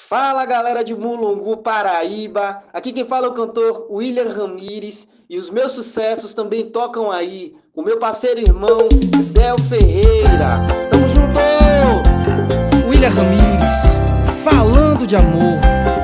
Fala galera de Mulungu, Paraíba, aqui quem fala é o cantor William Ramires e os meus sucessos também tocam aí com meu parceiro e irmão Del Ferreira. Tamo junto! William Ramires, falando de amor.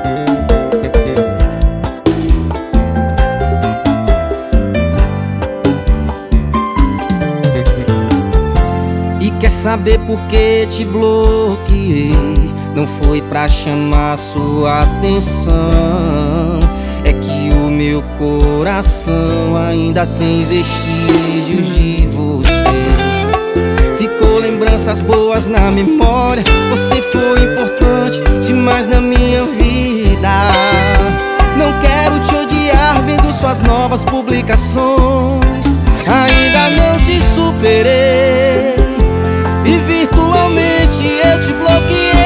E quer saber por que te bloqueei? Não foi pra chamar sua atenção, é que o meu coração ainda tem vestígios de você. Ficou lembranças boas na memória, você foi importante demais na minha vida. Não quero te odiar vendo suas novas publicações, ainda não te superei e virtualmente eu te bloqueei.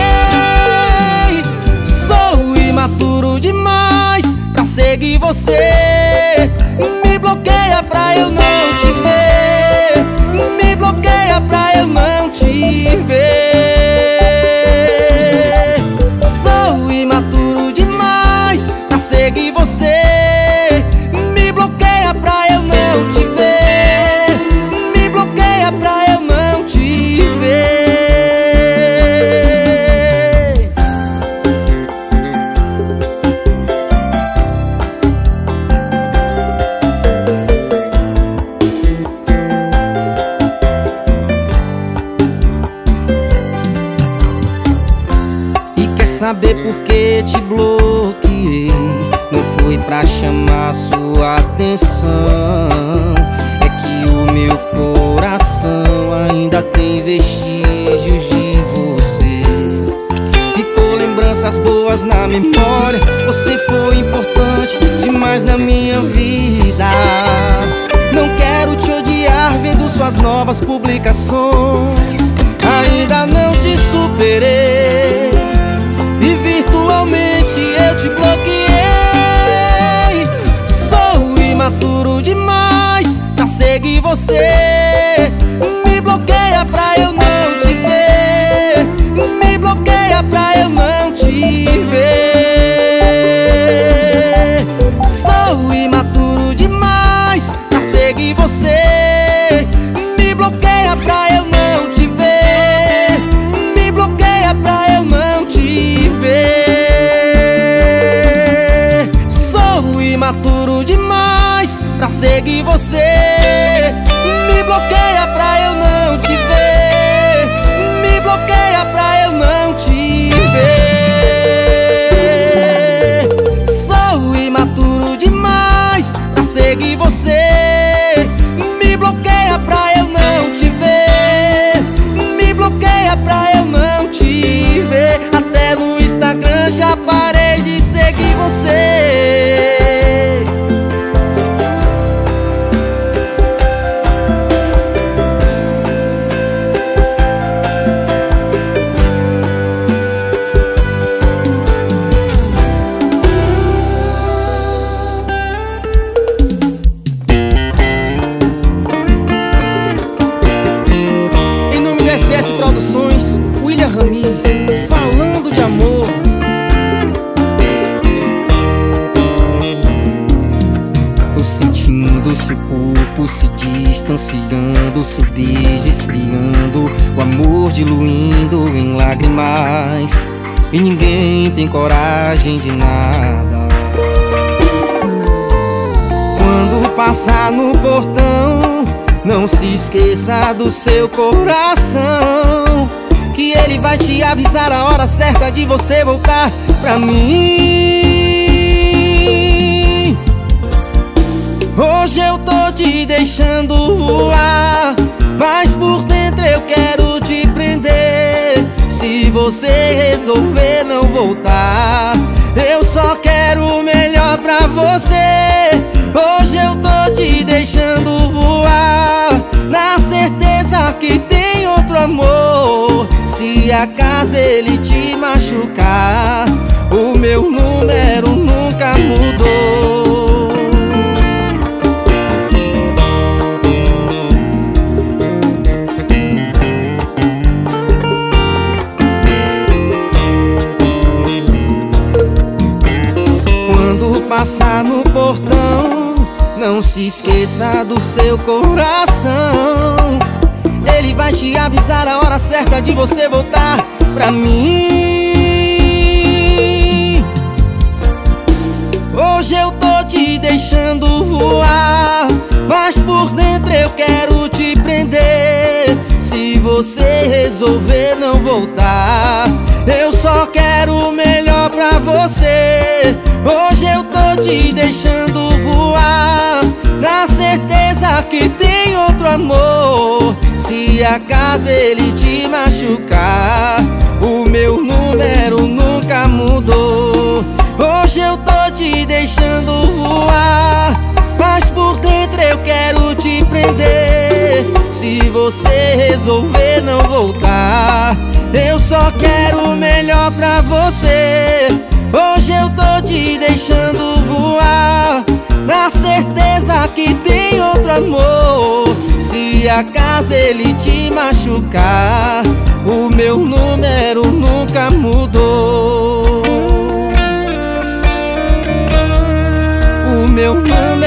Imaturo demais pra seguir você. Me bloqueia pra eu não te ver. Me bloqueia pra eu não te ver. Sou imaturo demais pra seguir você. Me bloqueia pra eu não te ver. Me bloqueia pra eu não te ver. Saber por que te bloqueei? Não foi pra chamar sua atenção, é que o meu coração ainda tem vestígios de você. Ficou lembranças boas na memória, você foi importante demais na minha vida. Não quero te odiar vendo suas novas publicações, ainda não te superei e virtualmente eu te bloqueei. Sou imaturo demais pra seguir você. Me bloqueia pra eu não te ver. Me bloqueia pra eu não te ver. Sou imaturo demais pra seguir você. Me bloqueia pra eu não te ver. Me bloqueia pra eu não te ver. Sou imaturo demais pra seguir você. Me bloqueia pra eu não te ver. Me bloqueia pra eu não te ver. Sou imaturo demais pra seguir você. Me bloqueia pra eu não te ver. Me bloqueia pra eu não te ver. Até no Instagram já parei de seguir você. Em nome da SS Produções, William Ramires, falando de amor. Tô sentindo seu corpo se distanciando, seu beijo esfriando, o amor diluindo em lágrimas, e ninguém tem coragem de nada. Quando passar no portão, não se esqueça do seu coração, que ele vai te avisar a hora certa de você voltar pra mim. Hoje eu tô te deixando voar, mas por dentro eu quero te prender. Se você resolver não voltar, eu só quero o melhor pra você. Hoje eu tô te deixando voar, na certeza que tem outro amor. Se acaso ele te machucar, o meu número nunca mudou. passar no portão, não se esqueça do seu coração. Ele vai te avisar a hora certa de você voltar pra mim. Hoje eu tô te deixando voar, mas por dentro eu quero te prender. Se você resolver não voltar, eu só quero o melhor pra você. Hoje eu tô te deixando voar, na certeza que tem outro amor. Se acaso ele te machucar, o meu número nunca mudou. Hoje eu tô te deixando voar, mas por dentro eu quero te prender. Se você resolver não voltar, eu só quero o melhor pra você. Hoje eu tô te deixando voar, na certeza que tem outro amor. Se acaso ele te machucar, o meu número nunca mudou. O meu número